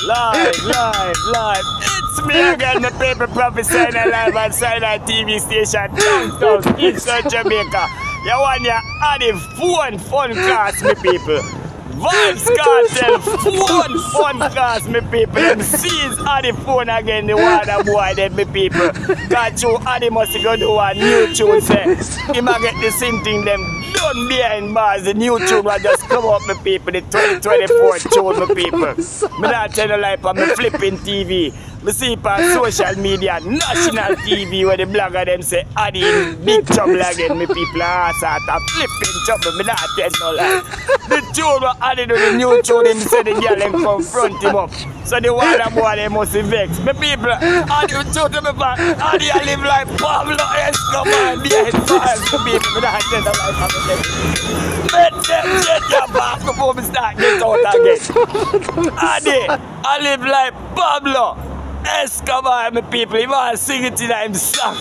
Live. It's me again, the paper prophet signing live on Sinai TV station, downtown, Eastern Jamaica. You want your added fun class, me people. Vibes Kartel, fun class, me people. Them sees added phone again, the water boy, them me people. Got you, Addy must go do a new tune, say. He might get the same thing, them done behind bars. The new tune will just come up, me people. The 2024 tune, me people. Me not tell you like on me flipping TV. Me see it on social media, national TV, where the blogger them say, Addy in big trouble again, me people. Start a flipping trouble, me not tell no lie. The tune will Addy do the new tune, him say the girl them confront him up. So the water boy, they must be vexed. Me people, Addy will tune to me back. Addy I live like Pablo Escobar, behind bars, me people. Me not tell no lie for me. Let them get your back before me start get out again. Addy, I live like Pablo Escobar, my people. He want to sing it in his song.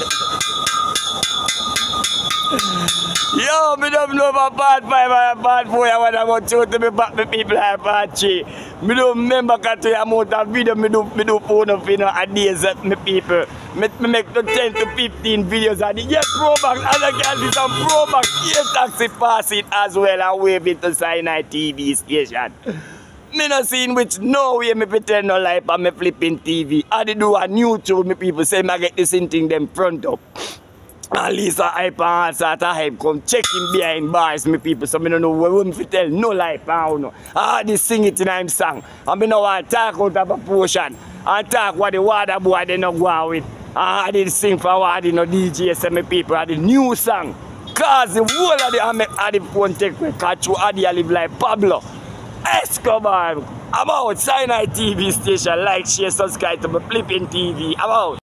Yo, me don't know about part 5 and part 4. I want to go to me back, my people, and part 3. Me don't remember the amount of video me do phone up in a days, my people. Me make the 10 to 15 videos and get pro back, and I can see some pro back. Yes, taxi pass it as well and wave it to Sinai TV station. Me no seen which no way me pretend no life on me flipping TV. I did do a new tune, me people say me get this thing them front up. At least a hype and sort of hype come check him behind bars, me people. So me don't know what me tell no life and no. I just sing it in him song. And me no want to talk out of proportion and talk what the water boy they not go on with. I did sing for what I did no DJ say me people. I did new song. Cause the whole of the phone take me catch you Addy I live like Pablo Escobar. I'm out. Sinai TV station. Like, share, subscribe to my flipping TV. I'm out.